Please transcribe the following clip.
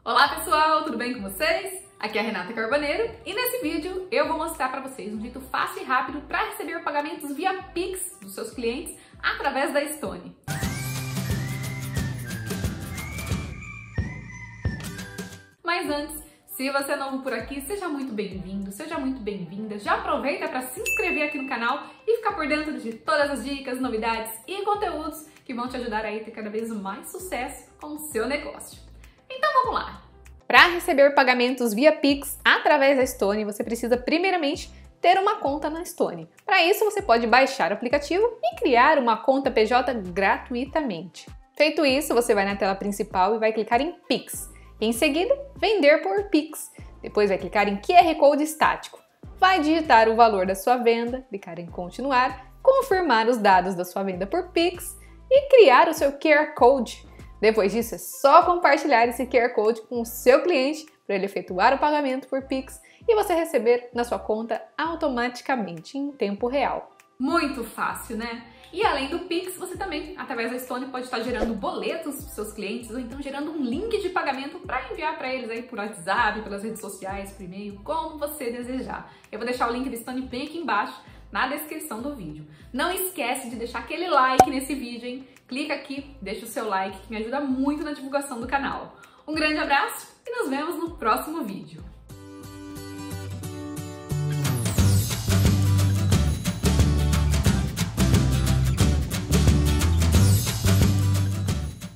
Olá pessoal, tudo bem com vocês? Aqui é a Renata Carboneiro e nesse vídeo eu vou mostrar para vocês um jeito fácil e rápido para receber pagamentos via Pix dos seus clientes através da Stone. Mas antes, se você é novo por aqui, seja muito bem-vindo, seja muito bem-vinda. Já aproveita para se inscrever aqui no canal e ficar por dentro de todas as dicas, novidades e conteúdos que vão te ajudar a ter cada vez mais sucesso com o seu negócio. Então vamos lá! Para receber pagamentos via Pix através da Stone, você precisa primeiramente ter uma conta na Stone. Para isso, você pode baixar o aplicativo e criar uma conta PJ gratuitamente. Feito isso, você vai na tela principal e vai clicar em Pix. Em seguida, vender por Pix. Depois vai clicar em QR Code estático. Vai digitar o valor da sua venda, clicar em continuar, confirmar os dados da sua venda por Pix e criar o seu QR Code. Depois disso, é só compartilhar esse QR Code com o seu cliente para ele efetuar o pagamento por Pix e você receber na sua conta automaticamente, em tempo real. Muito fácil, né? E além do Pix, você também, através da Stone, pode estar gerando boletos para os seus clientes ou então gerando um link de pagamento para enviar para eles aí por WhatsApp, pelas redes sociais, por e-mail, como você desejar. Eu vou deixar o link da Stone bem aqui embaixo, na descrição do vídeo. Não esquece de deixar aquele like nesse vídeo, hein? Clica aqui, deixa o seu like, que me ajuda muito na divulgação do canal. Um grande abraço e nos vemos no próximo vídeo.